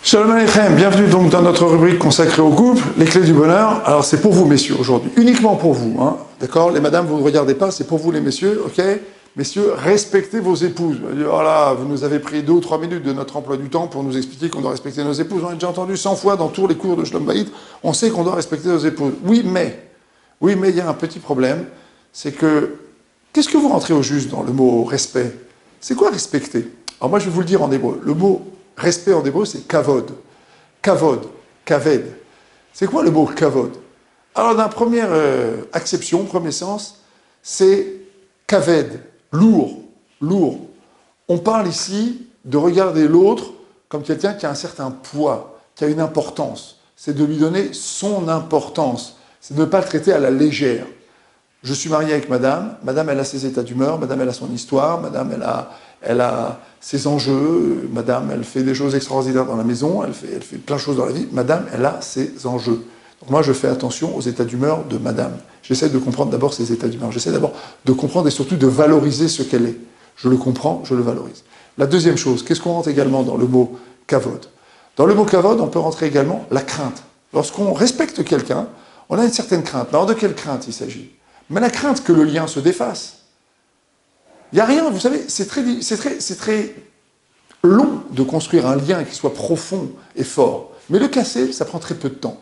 Shalom Aleichem, bienvenue donc dans notre rubrique consacrée au couple, les clés du bonheur. Alors c'est pour vous messieurs aujourd'hui, uniquement pour vous, hein, d'accord? Les madames, vous ne regardez pas, c'est pour vous les messieurs, ok? Messieurs, respectez vos épouses. Oh là, vous nous avez pris 2 ou 3 minutes de notre emploi du temps pour nous expliquer qu'on doit respecter nos épouses. On a déjà entendu 100 fois dans tous les cours de Shalom Bayit, on sait qu'on doit respecter nos épouses. Oui, mais il y a un petit problème, c'est que, qu'est-ce que vous rentrez au juste dans le mot respect? C'est quoi respecter? Alors moi je vais vous le dire en hébreu, le mot respect en hébreu, c'est kavod. Kavod, kaved. C'est quoi le mot kavod? Alors, dans la première acception, premier sens, c'est kaved, lourd, lourd. On parle ici de regarder l'autre comme quelqu'un qui a un certain poids, qui a une importance. C'est de lui donner son importance. C'est de ne pas le traiter à la légère. Je suis marié avec madame, madame elle a ses états d'humeur, madame elle a son histoire, madame elle a ses enjeux, madame elle fait des choses extraordinaires dans la maison, elle fait plein de choses dans la vie, madame elle a ses enjeux. Donc moi je fais attention aux états d'humeur de madame. J'essaie de comprendre d'abord ses états d'humeur, j'essaie d'abord de comprendre et surtout de valoriser ce qu'elle est. Je le comprends, je le valorise. La deuxième chose, qu'est-ce qu'on rentre également dans le mot kavod? Dans le mot kavod, on peut rentrer également la crainte. Lorsqu'on respecte quelqu'un, on a une certaine crainte. Alors de quelle crainte il s'agit? Mais la crainte que le lien se défasse. Il n'y a rien, vous savez, c'est très long de construire un lien qui soit profond et fort. Mais le casser, ça prend très peu de temps.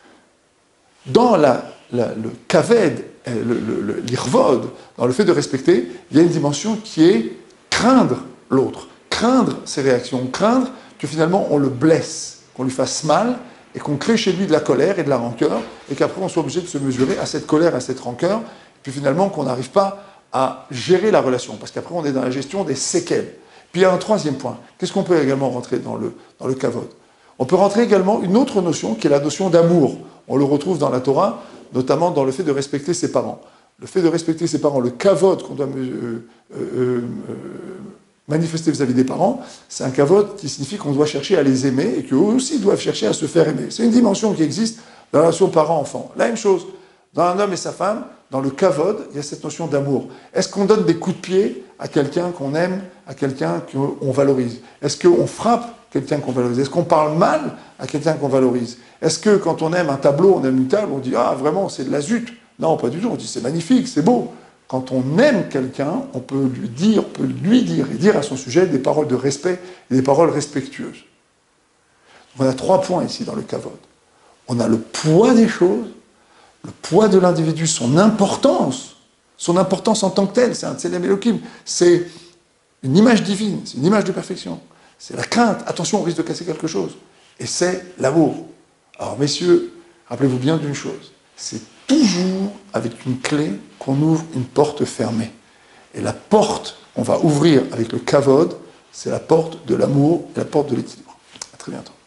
Dans le kaved, l'irvod, dans le fait de respecter, il y a une dimension qui est craindre l'autre, craindre ses réactions, craindre que finalement on le blesse, qu'on lui fasse mal, et qu'on crée chez lui de la colère et de la rancœur, et qu'après on soit obligé de se mesurer à cette colère, à cette rancœur, et puis finalement qu'on n'arrive pas à gérer la relation, parce qu'après on est dans la gestion des séquelles. Puis il y a un troisième point, qu'est-ce qu'on peut également rentrer dans le kavod? On peut rentrer également une autre notion, qui est la notion d'amour. On le retrouve dans la Torah, notamment dans le fait de respecter ses parents. Le fait de respecter ses parents, le kavod qu'on doit manifester vis-à-vis des parents, c'est un kavod qui signifie qu'on doit chercher à les aimer et qu'eux aussi doivent chercher à se faire aimer. C'est une dimension qui existe dans la relation parent-enfant. La même chose, dans un homme et sa femme, dans le kavod, il y a cette notion d'amour. Est-ce qu'on donne des coups de pied à quelqu'un qu'on aime, à quelqu'un qu'on valorise? Est-ce qu'on frappe quelqu'un qu'on valorise? Est-ce qu'on parle mal à quelqu'un qu'on valorise? Est-ce que quand on aime un tableau, on aime une table, on dit « Ah, vraiment, c'est de la zut ». Non, pas du tout, on dit « C'est magnifique, c'est beau ». Quand on aime quelqu'un, on peut lui dire et dire à son sujet des paroles de respect et des paroles respectueuses. On a 3 points ici dans le kavod. On a le poids des choses, le poids de l'individu, son importance en tant que tel, c'est un tselem Elohim, c'est une image divine, c'est une image de perfection, c'est la crainte, attention, on risque de casser quelque chose, et c'est l'amour. Alors messieurs, rappelez-vous bien d'une chose, c'est toujours avec une clé qu'on ouvre une porte fermée. Et la porte qu'on va ouvrir avec le kavod, c'est la porte de l'amour et la porte de l'équilibre. À très bientôt.